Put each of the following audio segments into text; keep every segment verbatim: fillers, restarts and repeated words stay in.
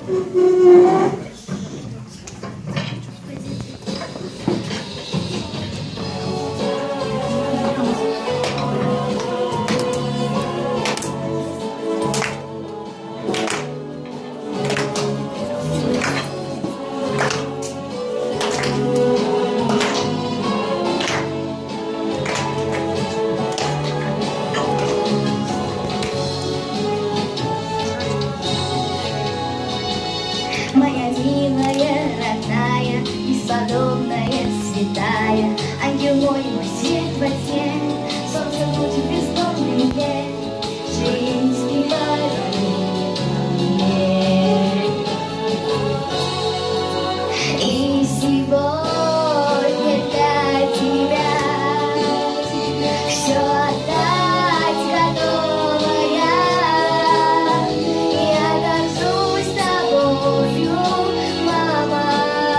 Моя милая, родная, бесподобная, святая, ангел мой, мой свет во тьме, солнце луч в бездонной мгле, жизнь спевает мне. И сегодня для тебя все отдать готова я. Я горжусь тобою, мама,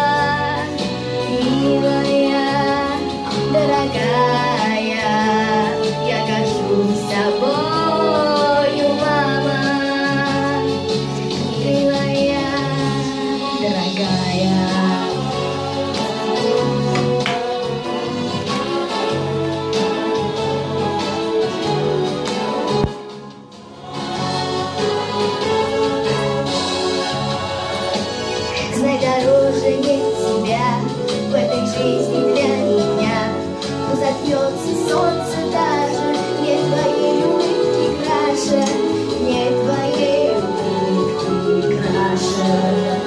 милая, дорогая. Я горжусь тобою, мама, милая, дорогая. Знай, дороже нет тебя в этой жизни для меня. Пусть затмется солнце даже, нет твоей улыбки краше, нет твоей улыбки краше.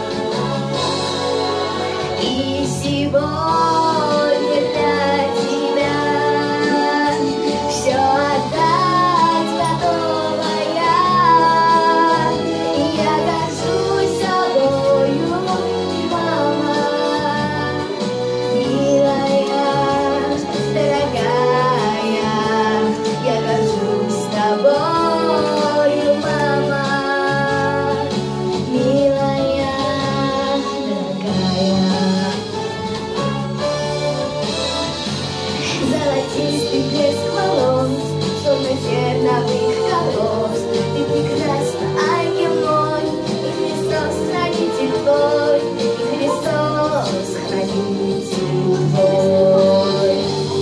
И сегодня для тебя все отдать готова я. Я горжусь собою, мама, милая, дорогая. Я горжусь тобою, мама, милая, дорогая. Золотистый блеск волос, словно зерновых колос. Ты прекрасна, ангел мой, и Христос хранитель твой, и Христос хранитель твой.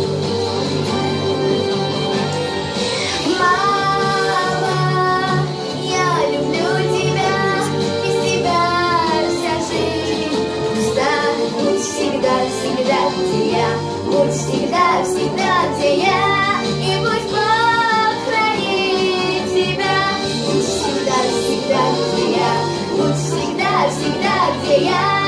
Мама, я люблю тебя, без тебя вся жизнь пуста. Будь всегда, всегда, где я, будь всегда, всегда, где я, и пусть Бог хранит тебя. Будь всегда, всегда, где я, будь всегда, всегда, где я.